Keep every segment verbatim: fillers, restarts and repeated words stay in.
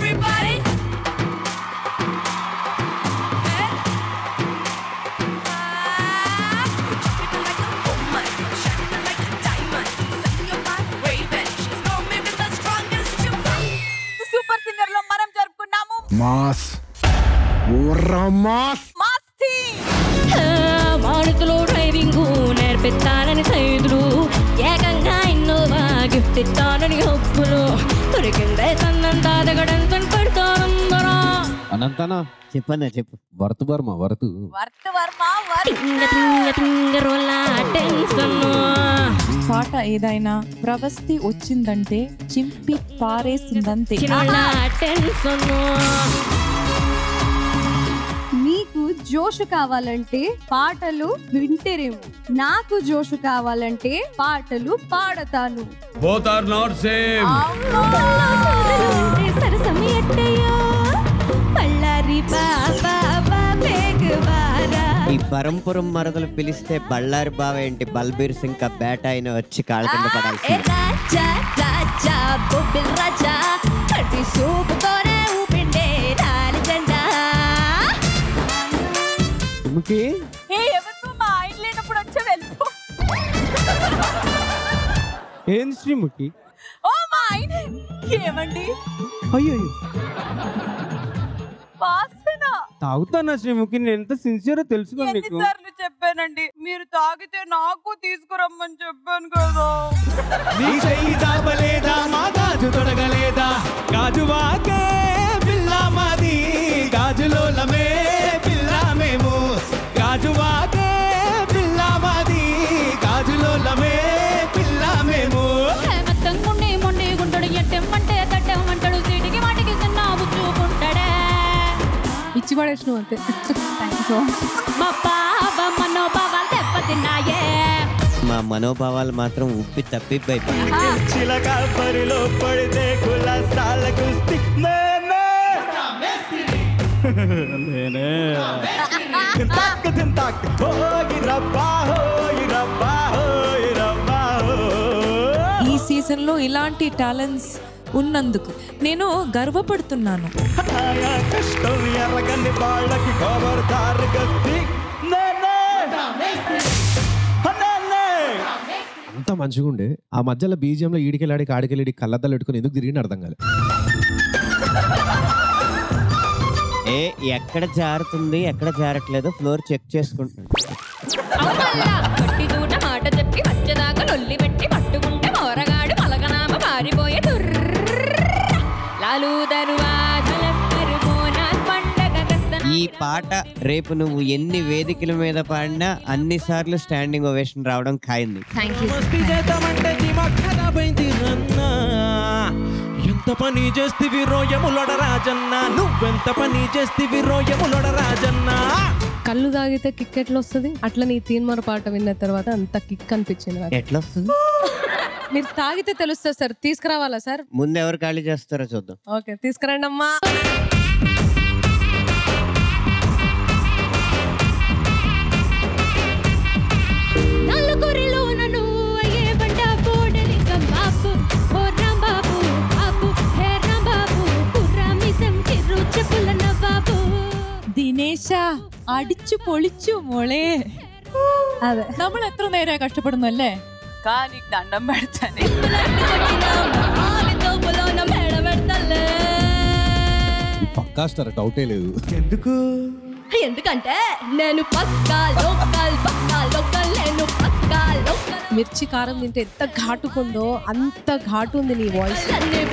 everybody. Mass ఊర్రా mass mass మాడుతులో driving నేర్పిస్తానని సైదులు ఏకంగా ఇన్నోవా గిఫ్ట్ ఇస్తానని హొప్పులు దొరికిందే సన్నంతా దిగడంతో పెడతానందరా అనంతనా చెప్పన్నా చెప్పు. Worth Varma worth worth Varma పాట ఏదైనా ప్రవస్తి వచ్చిందంటే చింపి పారేసిందంతే. మీకు జోషు కావాలంటే పాటలు వింటేరేమో, నాకు జోషు కావాలంటే పాటలు పాడతాను. Both are not same. ఈ పరంపురం మరదలు పిలిస్తే బళ్ళారి బావ ఏంటి బల్బీర్ సింగ్ కా బేట అయిన వచ్చి కాళ్ళ కింద పడాల్సి. ఏంది శ్రీముఖి? ఏమండి అయ్యో వాసన తాగుతానా శ్రీముఖి? నేను ఎంత సిన్సియర్ తెలుసుకో నీకు. ఎన్నిసార్లు చెప్పానండి, మీరు తాగితే నాకు తీసుకురమ్మని చెప్పాను కదా. నీ చెయ్యి తాపలేదా మా గాజు తొడగలేదా గాజువాకే పిల్ల మాది గాజులోలమే పిల్ల మేము గాజువాకే పిల్ల మాది గాజులోలమే పిల్ల మేము. మొండి మొండి గుంటడు ఎట్టెమ్మంటే తట్టెమ్మంటాడు సీటికి వాటికి చిన్నావు చూపుంటాడే ఇచ్చి పడేసినావు అంతే. మా పాప మనోభావాలు దెబ్బతిన్నాయే. మా మనోభావాలు మాత్రం ఉప్పి తప్పిపోయి చిలక పరిలో పడితే కులసాల కుస్తీ నేనే నేనే తింటాక్ తింటాక్ హోయి రబ్బా హోయి రబ్బా హోయి రబ్బా హో. ఈ సీజన్ లో ఇలాంటి టాలెంట్స్ ఉన్నందుకు నేను గర్వపడుతున్నాను. కష్టం ఎర్రగన్ని వాళ్ళకి ఖబర్దార్ గస్తీ నేనే అంత మంచిగా ఉండే ఆ మధ్యలో బీజియంలో ఈడికెళ్ళాడికి ఆడికెళ్ళి కళ్ళద్దాలు పెట్టుకుని ఎందుకు తిరిగి అర్థం కాలేదు. ఏ ఎక్కడ జారుతుంది ఎక్కడ జారట్లేదు ఫ్లోర్ చెక్ చేసుకుంటాను. మాట చెప్పి వచ్చేదాకా లొల్లి పెట్టి పట్టుకుంటే మోరగాడు పలకనామ పారిపోయే లాలు ఈ పాట రేపు నువ్వు ఎన్ని వేదికల మీద పాడినా అన్ని సార్లు స్టాండింగ్ ఓవేషన్ రావడం ఖాయింది. ఎంత పని చేస్తివి రోయములొడ రాజన్న నువ్వెంత పని చేస్తివి రోయములొడ రాజన్న. కళ్ళు తాగితే కిక్ ఎట్లా వస్తుంది అట్లా నీ తీన్మార్ పాట విన్న తర్వాత అంత కిక్ అనిపించింది. ఎట్లా వస్తుంది? మీరు తాగితే తెలుస్తుంది సార్. తీసుకురావాలా సార్? ముందు ఎవరు ఖాళీ చేస్తారో చూద్దాం. ఓకే తీసుకురండి అమ్మా. ദിനേശ അടിച്ചു പൊളിച്ചു മോളെ. അതെ നമ്മൾ എത്ര നേരമായി കഷ്ടപ്പെടുന്നു അല്ലേ? కానీ దండం పెడతానే. పక్కా స్టార్ డౌటే లేదు. ఎందుకు? ఎందుకంటే నేను పక్కా లోకల్ పక్కా లోకల్ నేను పక్కా లోకల్. మిర్చి కారం తింటే ఎంత ఘాటుకుందో అంత ఘాటు ఉంది నీ వాయిస్.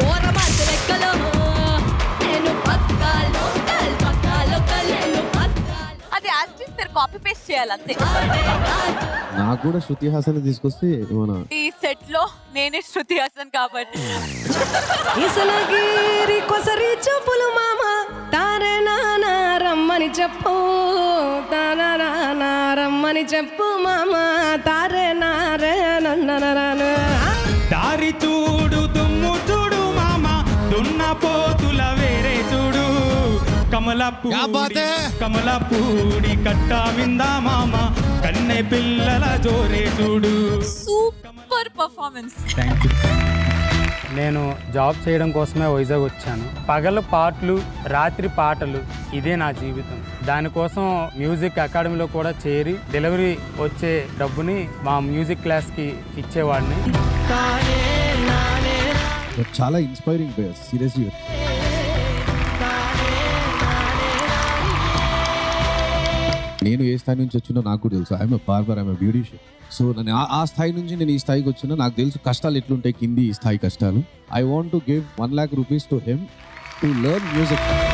అది యాస్టిస్ మీరు కాపీ పేస్ట్ చేయాలి అంతే. నాకు కూడా శృతి హాసన్ తీసుకొస్తే ఏమన్నా ఈ సెట్ లో నేనే శృతి హాసన్ కాబట్టి. ఇసలగిరి కొసరి చెప్పులు మామ తారే నానా రమ్మని చెప్పు తారా నానా రమ్మని చెప్పు మామ తారే నారే నన్న దారి చూడు దుమ్ము చూడు మామ దున్న పోతుల వేరే చూడు కమలపూడి కమలపూడి కట్ట విందా మామ కన్నె పిల్లల జోరే చూడు. Super performance. Thank you. నేను జాబ్ చేయడం కోసమే వైజాగ్ వచ్చాను. పగలు పాటలు, రాత్రి పాటలు, ఇదే నా జీవితం. దానికోసం మ్యూజిక్ అకాడమీలో కూడా చేరి డెలివరీ వచ్చే డబ్బుని మా మ్యూజిక్ క్లాస్కి ఇచ్చేవాడిని. చాలా ఇన్స్పైరింగ్ సీరియస్లీ. నేను ఏ స్థాయి నుంచి వచ్చినా నాకు కూడా తెలుసు. I'm barber, I'm beautician. So నేను ఆ స్థాయి నుంచి నేను ఈ స్థాయికి వచ్చినా నాకు తెలుసు కష్టాలు ఎట్లుంటాయి, కింది ఈ స్థాయి కష్టాలు. I want to give one lakh rupees to him to learn music.